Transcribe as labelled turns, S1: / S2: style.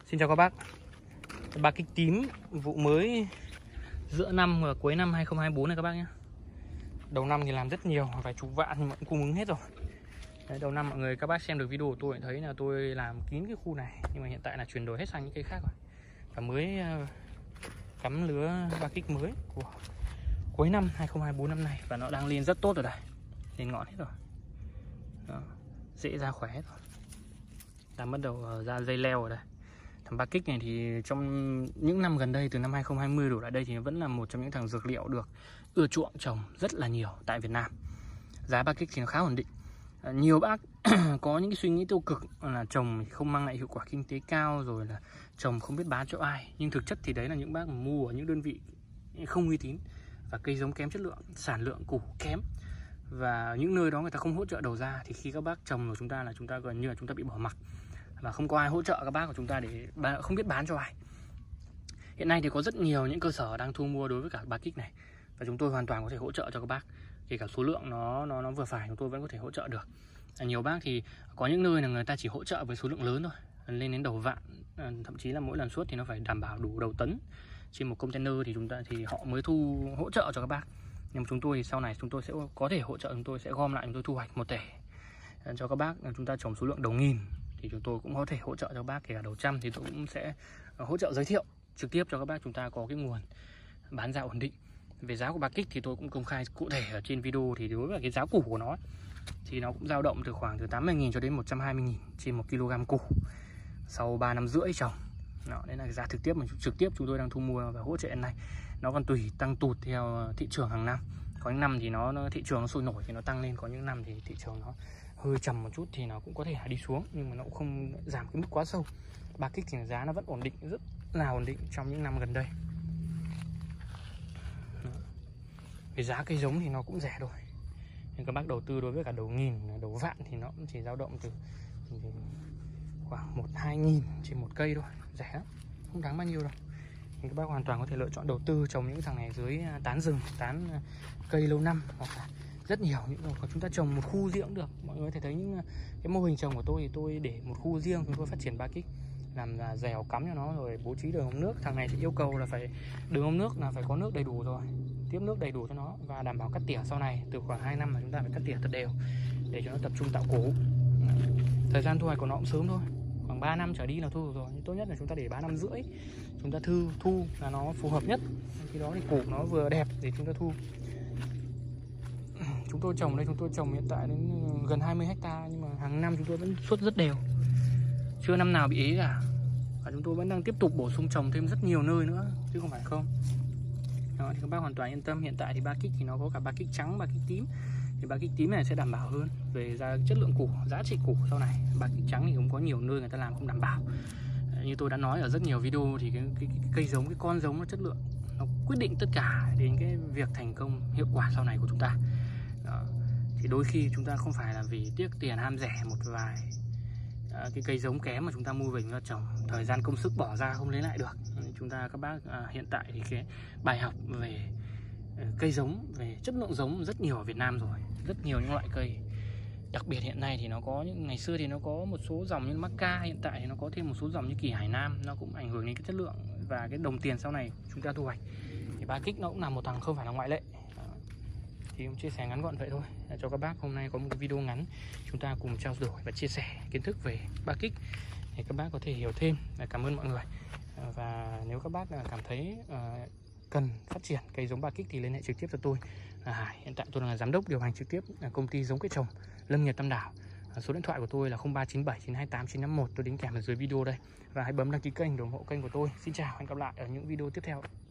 S1: Xin chào các bác. Ba kích tím vụ mới giữa năm và cuối năm 2024 này các bác nhé. Đầu năm thì làm rất nhiều, vài chục vạn nhưng mà cũng cung ứng hết rồi. Đấy, đầu năm mọi người các bác xem được video của tôi thấy là tôi làm kín cái khu này, nhưng mà hiện tại là chuyển đổi hết sang những cây khác rồi. Và mới cắm lứa ba kích mới của cuối năm 2024 năm nay và nó đang lên rất tốt rồi đây. Lên ngọn hết rồi. Đó, dễ ra khỏe hết rồi. Đang bắt đầu ra dây leo ở đây. Thằng ba kích này thì trong những năm gần đây, từ năm 2020 đổ lại đây thì nó vẫn là một trong những thằng dược liệu được ưa chuộng trồng rất là nhiều tại Việt Nam. Giá ba kích thì nó khá ổn định. Nhiều bác có những cái suy nghĩ tiêu cực là trồng không mang lại hiệu quả kinh tế cao, rồi là trồng không biết bán cho ai. Nhưng thực chất thì đấy là những bác mà mua ở những đơn vị không uy tín và cây giống kém chất lượng, sản lượng củ kém. Và những nơi đó người ta không hỗ trợ đầu ra, thì khi các bác trồng của chúng ta gần như là chúng ta bị bỏ mặc và không có ai hỗ trợ các bác của chúng ta để không biết bán cho ai. Hiện nay thì có rất nhiều những cơ sở đang thu mua đối với cả ba kích này, và chúng tôi hoàn toàn có thể hỗ trợ cho các bác. Kể cả số lượng nó vừa phải, chúng tôi vẫn có thể hỗ trợ được. Nhiều bác thì có những nơi là người ta chỉ hỗ trợ với số lượng lớn thôi, lên đến đầu vạn, thậm chí là mỗi lần suốt thì nó phải đảm bảo đủ đầu tấn trên một container thì họ mới hỗ trợ cho các bác. Nhưng mà chúng tôi thì sau này chúng tôi sẽ có thể hỗ trợ, chúng tôi sẽ gom lại, chúng tôi thu hoạch một thể cho các bác. Chúng ta trồng số lượng đầu nghìn thì chúng tôi cũng có thể hỗ trợ cho các bác, kể cả đầu trăm thì tôi cũng sẽ hỗ trợ giới thiệu trực tiếp cho các bác, chúng ta có cái nguồn bán ra ổn định. Về giá của ba kích thì tôi cũng công khai cụ thể ở trên video. Thì đối với cái giá củ của nó thì nó cũng dao động từ khoảng từ 80.000 cho đến 120.000 trên 1 kg củ sau 3 năm rưỡi trồng. Đó, đấy là cái giá trực tiếp chúng tôi đang thu mua và hỗ trợ này. Nó còn tùy tăng tụt theo thị trường hàng năm. Có những năm thì thị trường nó sôi nổi thì nó tăng lên, có những năm thì thị trường nó hơi trầm một chút thì nó cũng có thể đi xuống, nhưng mà nó cũng không giảm cái mức quá sâu. Ba kích thì giá nó vẫn ổn định, rất là ổn định trong những năm gần đây. Về giá cây giống thì nó cũng rẻ rồi. Nhưng các bác đầu tư đối với cả đầu nghìn, đầu vạn thì nó cũng chỉ dao động từ khoảng 1-2 nghìn trên một cây thôi, rẻ lắm, không đáng bao nhiêu đâu. Thì các bác hoàn toàn có thể lựa chọn đầu tư trồng những thằng này dưới tán rừng, tán cây lâu năm, hoặc là rất nhiều những chúng ta trồng một khu riêng cũng được. Mọi người có thể thấy những cái mô hình trồng của tôi thì tôi để một khu riêng, chúng tôi phát triển ba kích, làm là dèo cắm cho nó, rồi bố trí đường ống nước. Thằng này thì yêu cầu là phải đường ống nước là phải có nước đầy đủ rồi, tiếp nước đầy đủ cho nó, và đảm bảo cắt tỉa sau này từ khoảng 2 năm là chúng ta phải cắt tỉa thật đều để cho nó tập trung tạo củ. Thời gian thu hoạch của nó cũng sớm thôi, khoảng 3 năm trở đi là thu được rồi. Nhưng tốt nhất là chúng ta để 3 năm rưỡi chúng ta thu là nó phù hợp nhất. Khi đó thì củ nó vừa đẹp để chúng ta thu. Chúng tôi trồng đây, chúng tôi trồng hiện tại đến gần 20 hecta, nhưng mà hàng năm chúng tôi vẫn xuất rất đều, chưa năm nào bị ế cả. Và chúng tôi vẫn đang tiếp tục bổ sung trồng thêm rất nhiều nơi nữa chứ không phải không. Đó, thì các bác hoàn toàn yên tâm. Hiện tại thì ba kích thì nó có cả ba kích trắng, ba kích tím. Thì ba kích tím này sẽ đảm bảo hơn về chất lượng củ, giá trị củ sau này. Ba kích trắng thì cũng có nhiều nơi người ta làm không đảm bảo. Như tôi đã nói ở rất nhiều video thì cái cây giống, cái con giống nó chất lượng nó quyết định tất cả đến cái việc thành công hiệu quả sau này của chúng ta. Đó. Thì đôi khi chúng ta không phải là vì tiếc tiền ham rẻ một vài cái cây giống kém mà chúng ta mua về chúng ta trồng, thời gian công sức bỏ ra không lấy lại được. Chúng ta các bác hiện tại thì cái bài học về cây giống, về chất lượng giống rất nhiều ở Việt Nam rồi, rất nhiều những loại cây. Đặc biệt hiện nay thì nó có những, ngày xưa thì nó có một số dòng như Macca, hiện tại thì nó có thêm một số dòng như Kỳ Hải Nam, nó cũng ảnh hưởng đến cái chất lượng và cái đồng tiền sau này chúng ta thu hoạch. Thì ba kích nó cũng là một thằng không phải là ngoại lệ. Thì cũng chia sẻ ngắn gọn vậy thôi cho các bác. Hôm nay có một cái video ngắn chúng ta cùng trao đổi và chia sẻ kiến thức về ba kích để các bác có thể hiểu thêm. Cảm ơn mọi người. Và nếu các bác cảm thấy cần phát triển cây giống ba kích thì liên hệ trực tiếp cho tôi là Hải. Hiện tại tôi là giám đốc điều hành trực tiếp công ty giống cây trồng Lâm Nghiệp Tam Đảo. Số điện thoại của tôi là 0397 928 951, tôi đính kèm ở dưới video đây. Và hãy bấm đăng ký kênh để ủng hộ kênh của tôi. Xin chào, hẹn gặp lại ở những video tiếp theo.